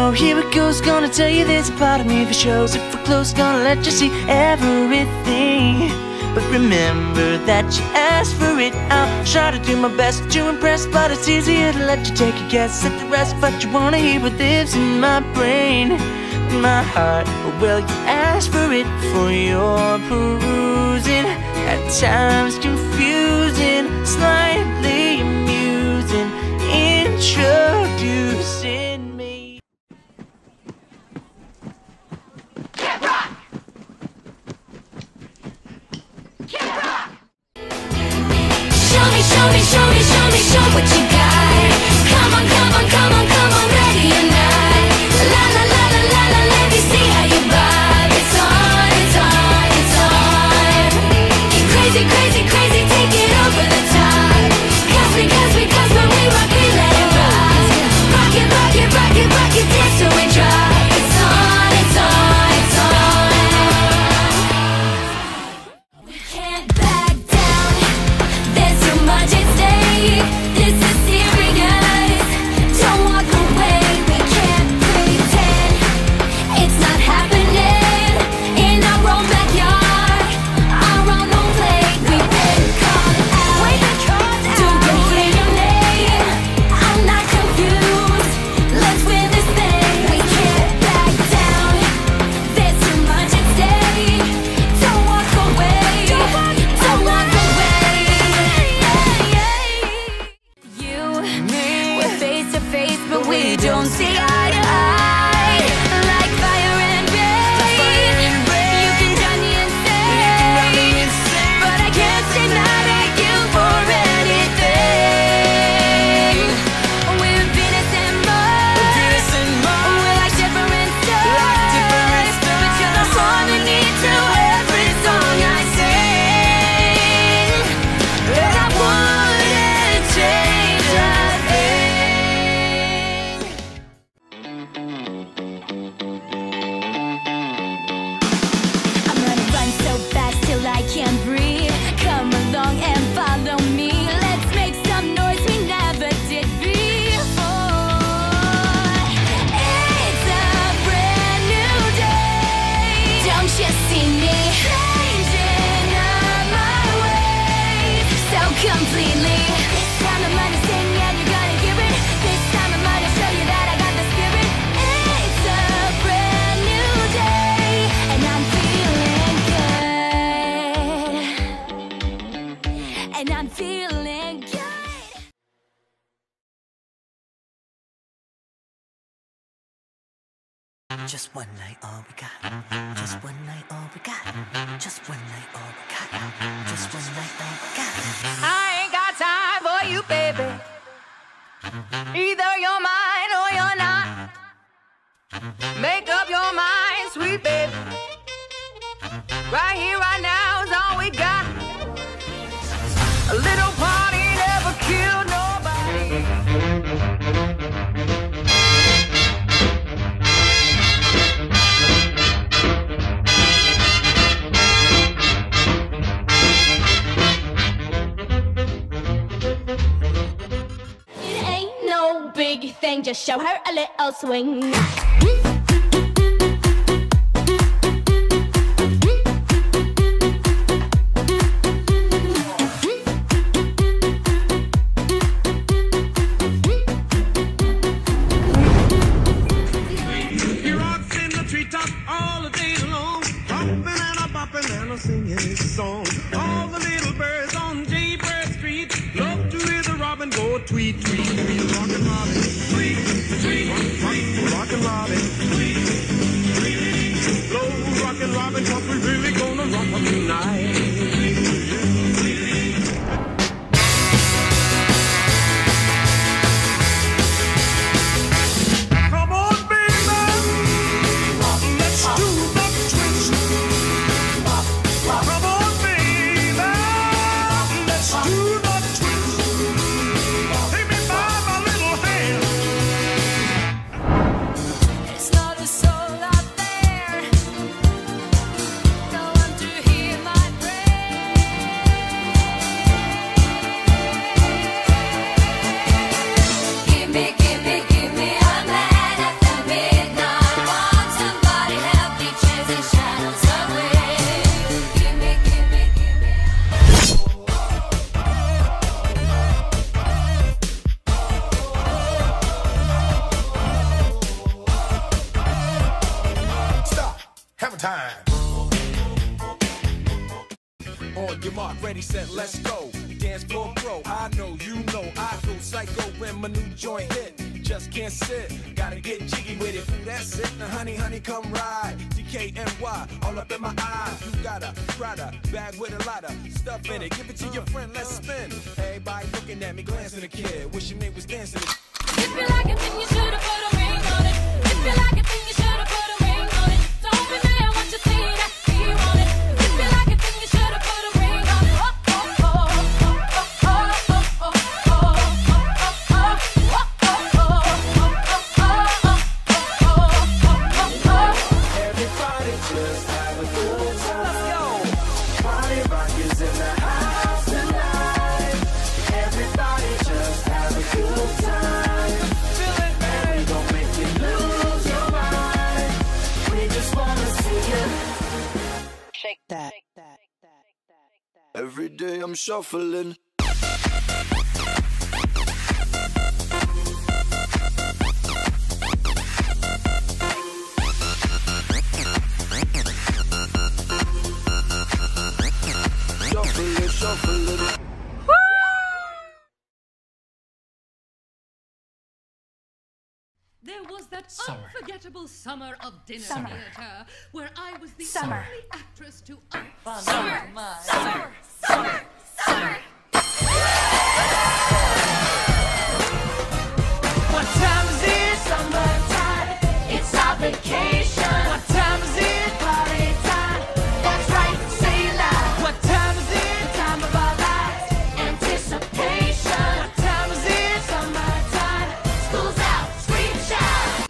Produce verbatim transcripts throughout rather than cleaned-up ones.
So here it goes, gonna tell you there's a part of me that shows. If we're close, gonna let you see everything. But remember that you asked for it. I'll try to do my best to impress, but it's easier to let you take a guess at the rest. But you wanna hear what lives in my brain, in my heart. Well, you asked for it for your perusing. At times confusing, slightly amusing, introducing me. Kid Rock! Kid Rock! Show me, show me, show me, show me, show what you got. Come on, come on, come on, come on, ready or not. La la la la la la, let me see how you vibe. It's on, it's on, it's on. Get crazy, crazy, crazy, take it over the top. Cause we, cause we, cause when we rock, we let it rock. Rock it, rock it, rock it, rock it, dance till we drop. It's on, it's on, it's on. We can't back down, there's too much at stake. This is serious, don't walk away. We can't pretend it's not happening. In our own backyard, our own home plate. We've been called out, do you hear your name? I'm not confused, let's win this thing. We can't back down, there's too much at stake. Don't walk away, don't walk away. You, we're face to face, but we don't see eye to eye. Like fire and rain, you can drive me insane, but I can't say no to you for anything. We're Venus and Mars, we're like different stars, but you're the harmony to every song I sing. And I wouldn't change a thing. I'm gonna run so fast till I can't breathe. Come along and follow me. Let's make some noise we never did before. It's a brand new day. Don't you see me changing up my ways so completely? This time I'm gonna sing and you're gonna hear it. This time I'm gonna show you that I got the spirit. It's a brand new day and I'm feeling good. And I'm feeling good. Just one night, all we got. Just one night, all we got. Just one night, all we got. Just one night, all we got. I ain't got time for you, baby. Either you're mine or you're not. Make up your mind, sweet baby. Right here, right now is all we got. A little party never killed nobody. It ain't no big thing, just show her a little swing. He rocks in the treetop all the day long, hopping and a bopping and a singing his song. All the little birds on Jaybird Street love to hear the robin go tweet, tweet, tweet. Rockin' Robin, tweet, tweet, rock, rockin' Robin, tweet, tweet. Slow rockin' Robin, 'cause we really gonna rock 'em tonight. Come on, baby, let's do the twist. Come on, baby, let's do the twist. Take me by my little hand. It's not a soul out there. No one to hear my On your mark, ready, set, let's go. Dance floor pro, I know, you know, I go psycho when my new joint hit. Just can't sit, gotta get jiggy with it. Ooh, that's it, now honey, honey, come ride. D K N Y, all up in my eyes. You got a Prada bag with a lot of stuff in it. Give it to your friend, let's spin. Everybody looking at me, glancing a kid, wishing they was dancing. If you like it, then you should've put a ring on it. If you like it, then you should've put a ring on it. Don't be mad what you see that you want it. If you like it, then you should've put a ring on it. Oh, oh, oh, oh, oh, oh, oh, oh, oh, oh, oh. Everybody just have a good time. Let's go. Party rock is in the house tonight. Everybody just have a good time. Feel it, man. We gon' make you lose your mind. We just wanna see you Shake that. Every day I'm shuffling. Shuffle it, shuffle it. There was that Summer. unforgettable summer of dinner Summer. theater where I was the Summer. only actress to un- Summer. Summer. Summer. Summer. What time is it? Summertime. It's our vacation. What time is it? Party time. That's right, say it loud. What time is it? Time of our lives. Anticipation. What time is it? Summertime. School's out. Scream, shout.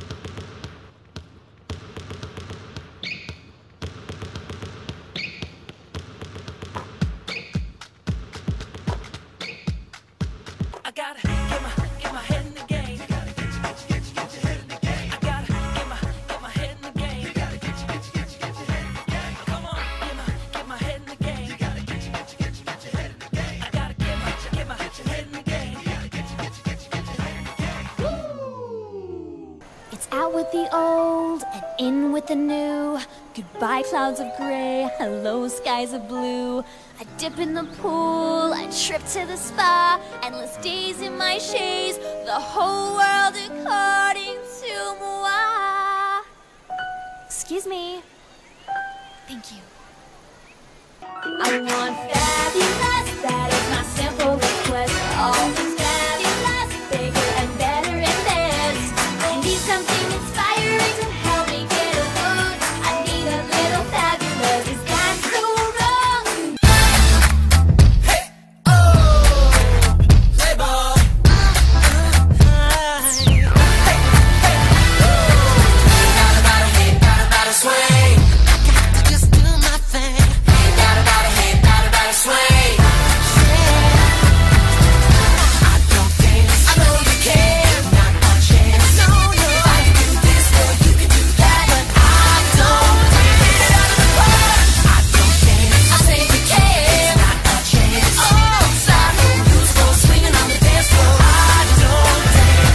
I gotta get my get my head in the game. I gotta get you, get you, get you, get your head in the game. I gotta get my get my head in the game. You gotta get you, get you, get you, get your head in the game. Come on, get my get my head in the game. You gotta get you, get you, get you, get your head in the game. I gotta get my get my get your head in the game. You gotta get you, get you, get you, get your head in the game. It's out with the old and in with the new. Goodbye clouds of gray, hello skies of blue. I dip in the pool, I trip to the spa. Endless days in my chaise, the whole world according to moi. Excuse me. Thank you. I want fabulous, that is my simple request. All things fabulous, bigger and better and best. I need something inspiring to help me get a mood. I need a little fabulous, is that so wrong? Play ball. Gotta, gotta, hey, gotta, gotta sway. Gotta just do my thing. Hey, gotta, gotta, hey, gotta, gotta sway. I don't dance. I know you can. Not a chance. No, no. I can do this, girl, you can do that. But I don't dance. Get out of the park. I don't dance. I say you can. Not a chance. Oh, side room, loose floor, swinging on the dance floor. I don't dance.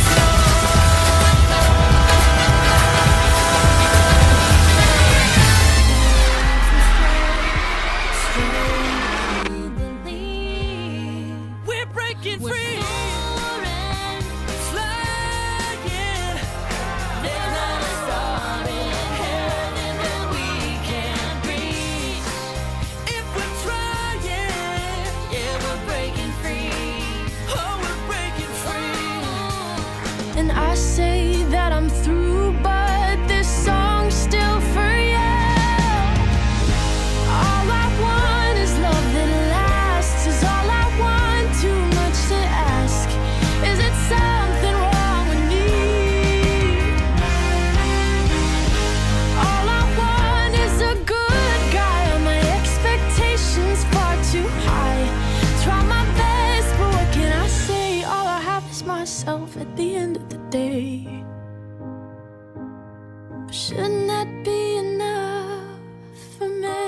We're breaking free. Flying. There's not a star in heaven that we can't reach. If we're trying, yeah, we're breaking free. Oh, we're breaking free. And I say that I'm through, but this song's still for you. All I want is love that lasts. Is all I want, too much to ask. Is it something wrong with me? All I want is a good guy. Are my expectations far too high? Try my best, but what can I say? All I have is myself at the end of the day. But shouldn't that be enough for me?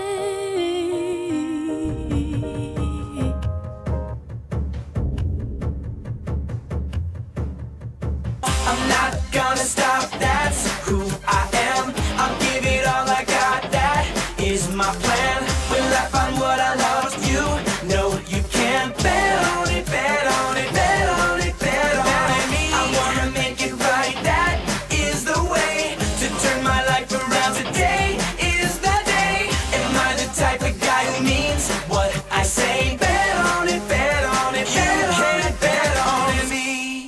I'm not gonna stop, that's who I am. I'll give it all I got, that is my plan. Will I find what I lost? You know you can't bet on it, bet on it, bet on it, bet on me. I wanna make it right, that is the way to turn my life around. Today is the day. Am I the type of guy who means what I say? Bet on it, bet on it, bet on it, bet on me.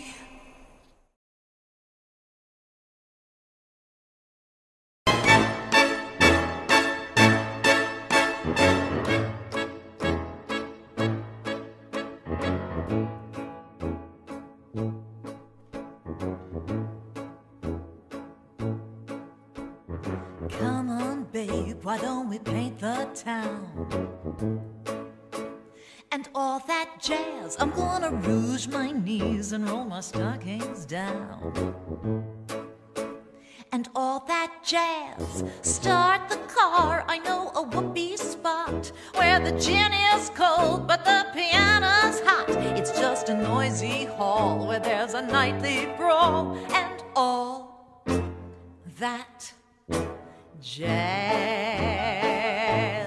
Come on, babe, why don't we paint the town? And all that jazz, I'm gonna rouge my knees and roll my stockings down. And all that jazz, start the car, I know a whoopee spot where the gin is cold but the piano's hot. It's just a noisy hall where there's a nightly brawl. And all that jazz.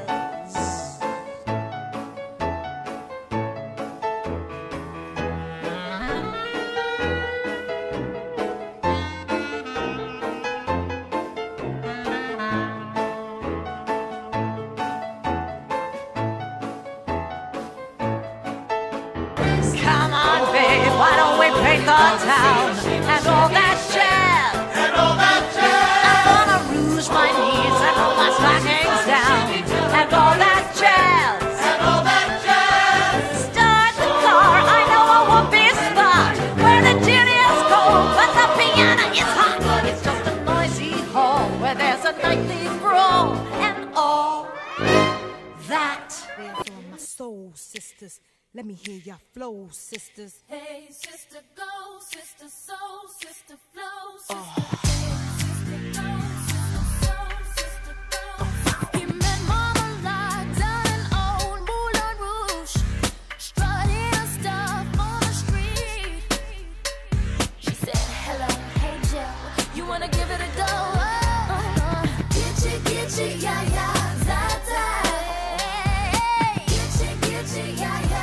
Come on, babe, why don't we paint the town? And all that jazz. And all that jazz. I'm gonna rouge my knees and roll my stockings down. And all that jazz. And all that jazz. Start the car, I know a whoopee spot where the gin is cold but the piano is hot. It's just a noisy hall where there's a nightly brawl. And all that. Therefore, my soul sisters, let me hear your flow, sisters. Hey, sister, go, sister, soul, sister, flow, sister. Oh. Sister, go, sister, soul, sister, go. He met Mama Lot down in old Moulin Rouge, strutting her stuff on the street. She said, hello, hey, Joe, you wanna give it a go? Oh, uh, get you, get you, yeah, yeah, da, da. Get you, get you, yeah, yeah.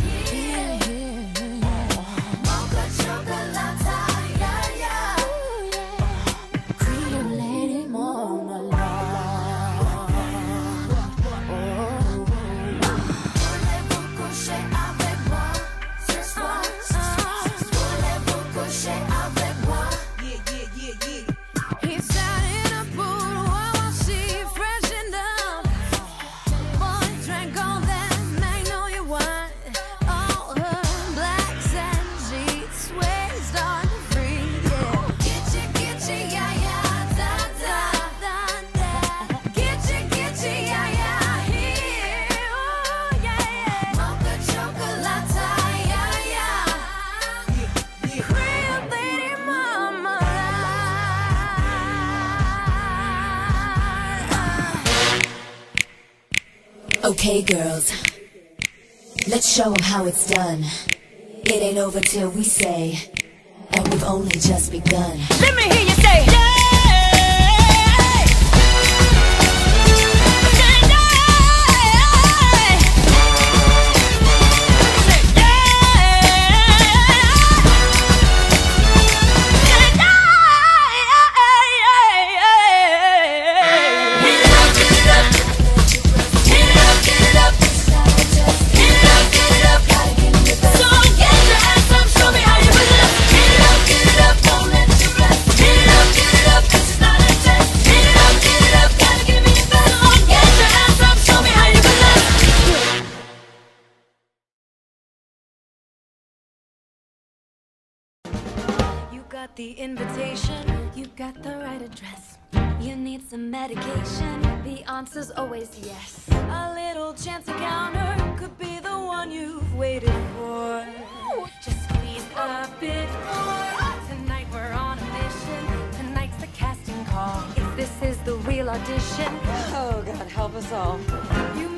Okay, girls, let's show them how it's done. It ain't over till we say, and we've only just begun. Let me hear you say, yeah! Got the invitation, you got the right address. You need some medication, the answer's always yes. A little chance encounter could be the one you've waited for. Just squeeze a bit more. Tonight we're on a mission. Tonight's the casting call. If this is the real audition, oh God, help us all. You